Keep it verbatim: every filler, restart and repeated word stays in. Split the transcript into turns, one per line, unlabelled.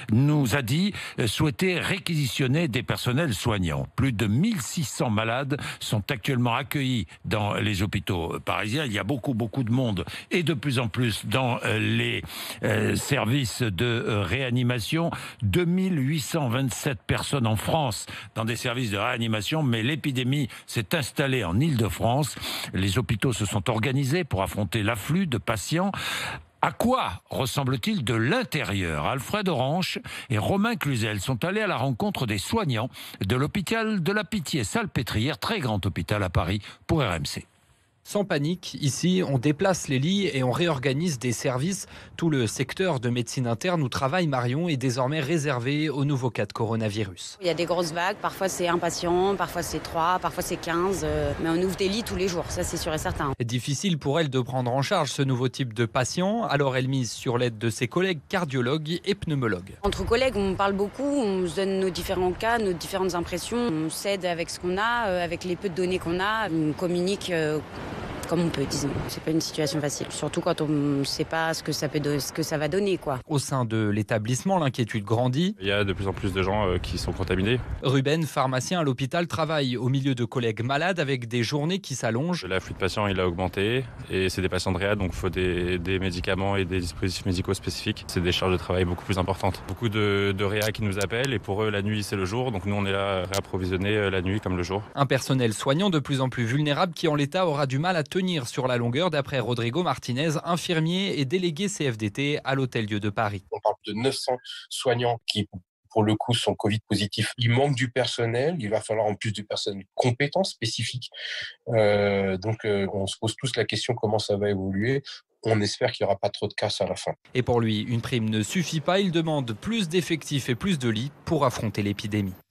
nous a dit souhaiter réquisitionner des personnels soignants. Plus de mille six cents malades sont actuellement accueillis dans les hôpitaux parisiens. Il y a beaucoup, beaucoup de monde et de plus en plus dans les euh, services de euh, réanimation. deux mille huit cent vingt-sept personnes en France dans des services de réanimation, mais l'épidémie s'est installée en Île-de-France. Les hôpitaux se sont organisés pour affronter l'afflux de patients. À quoi ressemble-t-il de l'intérieur? Alfred Orange et Romain Cluzel sont allés à la rencontre des soignants de l'hôpital de la Pitié-Salpêtrière, très grand hôpital à Paris, pour R M C.
Sans panique, ici, on déplace les lits et on réorganise des services. Tout le secteur de médecine interne où travaille Marion est désormais réservé aux nouveaux cas de coronavirus.
Il y a des grosses vagues, parfois c'est un patient, parfois c'est trois, parfois c'est quinze, mais on ouvre des lits tous les jours, ça c'est sûr et certain.
Difficile pour elle de prendre en charge ce nouveau type de patient, alors elle mise sur l'aide de ses collègues cardiologues et pneumologues.
Entre collègues, on parle beaucoup, on se donne nos différents cas, nos différentes impressions, on s'aide avec ce qu'on a, avec les peu de données qu'on a, on communique comme on peut, disons. C'est pas une situation facile, surtout quand on ne sait pas ce que ça peut do- ce que ça va donner, quoi.
Au sein de l'établissement, l'inquiétude grandit.
Il y a de plus en plus de gens euh, qui sont contaminés.
Ruben, pharmacien à l'hôpital, travaille au milieu de collègues malades avec des journées qui s'allongent.
L'afflux de patients, il a augmenté et c'est des patients de réa, donc il faut des, des médicaments et des dispositifs médicaux spécifiques. C'est des charges de travail beaucoup plus importantes. Beaucoup de, de réa qui nous appellent et pour eux, la nuit, c'est le jour. Donc nous, on est là réapprovisionner la nuit comme le jour.
Un personnel soignant de plus en plus vulnérable qui, en l'état, aura du mal à tenir sur la longueur, d'après Rodrigo Martinez, infirmier et délégué C F D T à l'Hôtel-Dieu de Paris.
On parle de neuf cents soignants qui, pour le coup, sont Covid positifs. Il manque du personnel. Il va falloir en plus du personnel compétent, spécifique. Euh, donc, euh, on se pose tous la question comment ça va évoluer. On espère qu'il n'y aura pas trop de casse à la fin.
Et pour lui, une prime ne suffit pas. Il demande plus d'effectifs et plus de lits pour affronter l'épidémie.